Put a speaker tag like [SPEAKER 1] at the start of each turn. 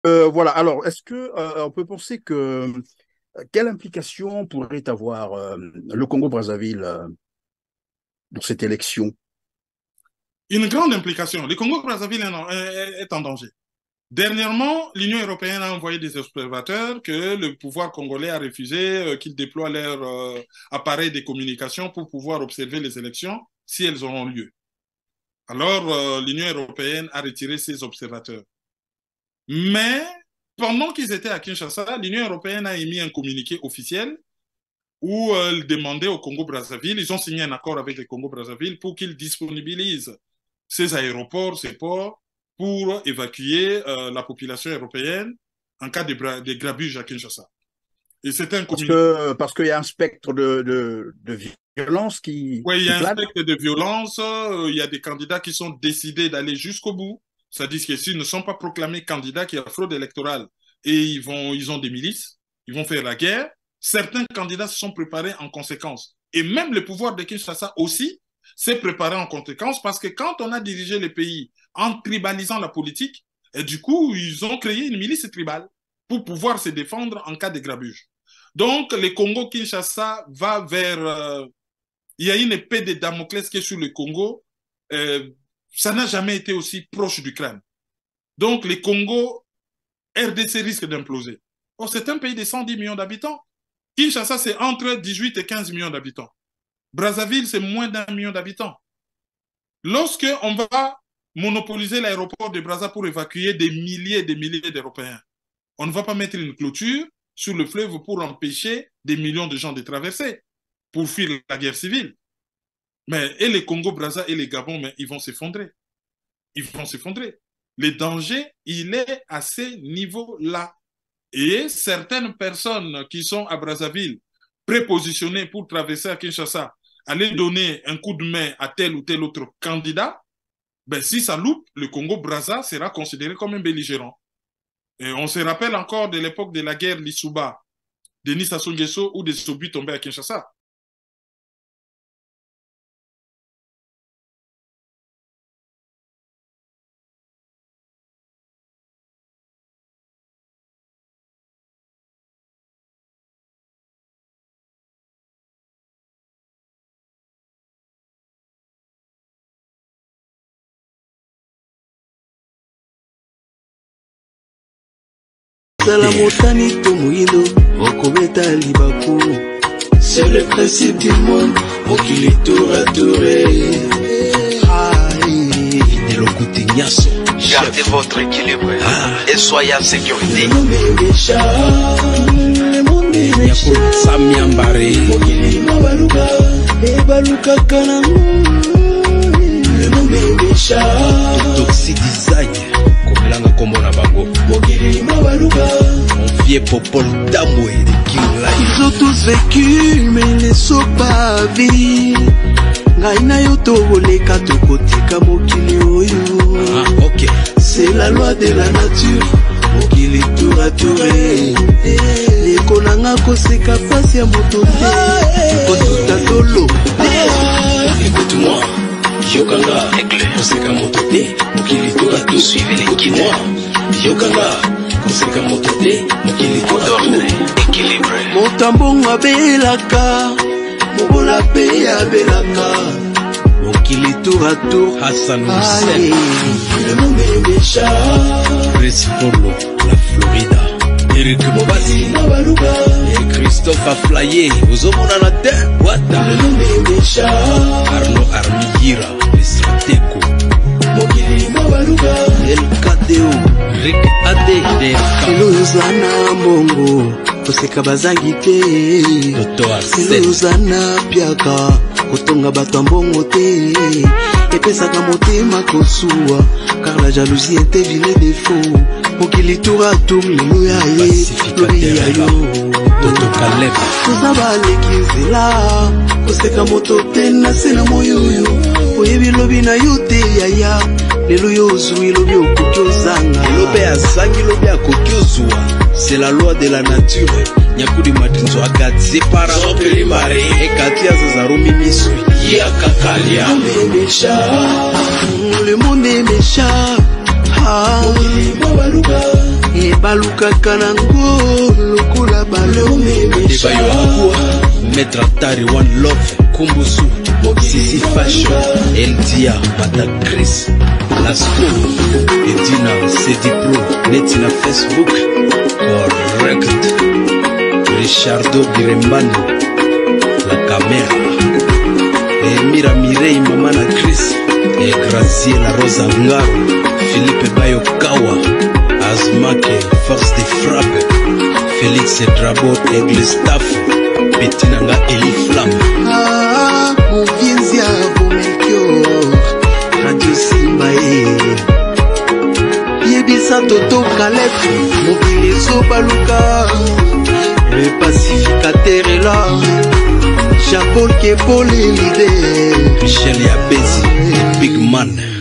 [SPEAKER 1] Voilà. Alors, est-ce que on peut penser que quelle implication pourrait avoir le Congo-Brazzaville dans cette élection?
[SPEAKER 2] Une grande implication. Le Congo-Brazzaville est en danger. Dernièrement, l'Union européenne a envoyé des observateurs que le pouvoir congolais a refusé qu'ils déploient leur appareil de communication pour pouvoir observer les élections si elles auront lieu. Alors, l'Union européenne a retiré ses observateurs. Mais pendant qu'ils étaient à Kinshasa, l'Union européenne a émis un communiqué officiel où elle demandait au Congo-Brazzaville, ils ont signé un accord avec le Congo-Brazzaville pour qu'ils disponibilisent ces aéroports, ces ports, pour évacuer la population européenne en cas de grabuge à Kinshasa. Et c'était un communiqué.
[SPEAKER 1] Parce qu'il y a un spectre de violence qui
[SPEAKER 2] Oui, il y a un
[SPEAKER 1] plane.
[SPEAKER 2] spectre de violence. Il y a des candidats qui sont décidés d'aller jusqu'au bout. C'est-à-dire que s'ils ne sont pas proclamés candidats, qu'il y a fraude électorale et ils ont des milices, ils vont faire la guerre. Certains candidats se sont préparés en conséquence. Et même le pouvoir de Kinshasa aussi s'est préparé en conséquence parce que quand on a dirigé le pays en tribalisant la politique, et du coup, ils ont créé une milice tribale pour pouvoir se défendre en cas de grabuge. Donc, le Congo-Kinshasa va vers... il y a une épée de Damoclès qui est sur le Congo. Ça n'a jamais été aussi proche d'Ukraine. Donc, le Congo, RDC risque d'imploser. Oh, c'est un pays de 110 millions d'habitants. Kinshasa, c'est entre 18 et 15 millions d'habitants. Brazzaville, c'est moins d'1 million d'habitants. Lorsqu'on va monopoliser l'aéroport de Brazza pour évacuer des milliers et des milliers d'Européens, on ne va pas mettre une clôture sur le fleuve pour empêcher des millions de gens de traverser, pour fuir la guerre civile. Mais et les Congo-Brazza et les Gabon, mais ils vont s'effondrer. Ils vont s'effondrer. Le danger, il est à ces niveaux-là. Et certaines personnes qui sont à Brazzaville, prépositionnées pour traverser à Kinshasa, aller donner un coup de main à tel ou tel autre candidat, ben si ça loupe, le Congo-Brazza sera considéré comme un belligérant. Et on se rappelle encore de l'époque de la guerre Lissouba, Denis Sassou Nguesso ou des Sobi tombés à Kinshasa.
[SPEAKER 3] C'est le principe du monde, Mokili tour à touré.
[SPEAKER 4] Gardez votre équilibre et soyez en sécurité.
[SPEAKER 3] Toxi design, Komelanga Komona Bango. Mon vieux Popol Damoué de King Life.
[SPEAKER 5] Ils ont tous vécu, mais ils ne sont pas vie. Ngaina yoto oleka tokotika mokili oyo.
[SPEAKER 3] Ah, ok.
[SPEAKER 5] C'est la loi de la nature. Mokili tour à touré. Ekonanga koseka fasi ya moto te. Kotuta tolo.
[SPEAKER 3] Écoute-moi. Yokanga, koseka moto te. Mokili tour à tour.
[SPEAKER 4] Suivez les guides.
[SPEAKER 3] Yokanga, koseka moto te. Mokili tour à tour.
[SPEAKER 4] Équilibré.
[SPEAKER 5] Motambo abelaka. Mobola pe abelaka. Mokili tour à tour.
[SPEAKER 3] Hassan Hussein.
[SPEAKER 5] Le monde est méchant.
[SPEAKER 3] Chris Polo, la Florida. Eric Mobasi et Christophe a flyé aux hommes na terre. Wata
[SPEAKER 5] Le monde est méchant.
[SPEAKER 3] Arnaud Armiyira, le Stratego.
[SPEAKER 5] LKDO
[SPEAKER 3] Rick Ade
[SPEAKER 5] Elozana mbongo koseka bazangi te.
[SPEAKER 3] Toto Arsène
[SPEAKER 5] Elozana piaka kotonga bato mbongo te. Epesaka motema kosuwa car la jalousie est un vilain défaut. Mokili tour à tour lelo ya ye lori ya yo.
[SPEAKER 3] Toto Caleb
[SPEAKER 5] Toza baleki nzela koseka moto te na se na moyoyo. Oyebi lobi na yo te yaya lelo yo ozwi lobi okoki ozanga.
[SPEAKER 3] Lobe azangi lobe akoki ozwa. C'est la loi de la nature. Nyakudi Madinzo agadze para Sopeli mare Ekati azazaro mimisui Yakakalia
[SPEAKER 5] Le monde est méchant. balukaka nango lokola balome
[SPEAKER 3] Bayo Maître Atari One Love Kumbusu Sisi Fashion Eldia Bata Chris Lasco Edina CD Pro Netina Facebook Correct Richardo Birembano La Caméra Mira Mirei Mamana Chris Graciela Rosa Ngaro Philippe Bayo Kawa Azmake Force de Frappe Félix Drabo Aigle Staff Betinanga Eli Flamme
[SPEAKER 5] mon vienzia Bomelchior Radio Simbae Yebisa Toto Caleb Mobile Sobaluka le pacificateur est là Jean-Paul Kepol est l'idée
[SPEAKER 3] Michel Yabezi Big Man